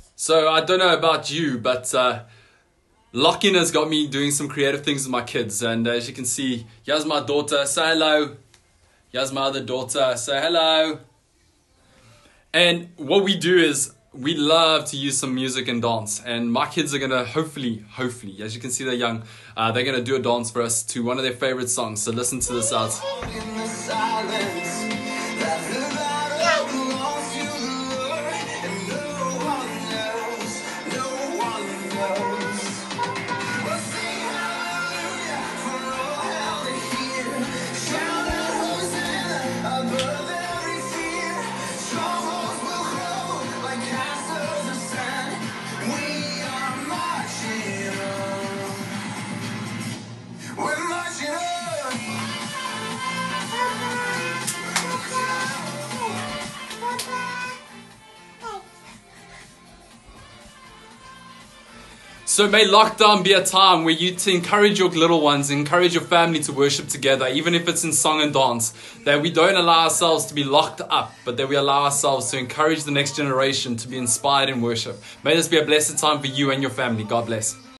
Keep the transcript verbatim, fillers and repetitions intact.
So I don't know about you, but uh, lock-in has got me doing some creative things with my kids. And as you can see, here's my daughter, say hello. Here's my other daughter, say hello. And what we do is we love to use some music and dance. And my kids are going to hopefully, hopefully, as you can see they're young, uh, they're going to do a dance for us to one of their favorite songs. So listen to this out. So may lockdown be a time where you to encourage your little ones, encourage your family to worship together, even if it's in song and dance, that we don't allow ourselves to be locked up, but that we allow ourselves to encourage the next generation to be inspired in worship. May this be a blessed time for you and your family. God bless.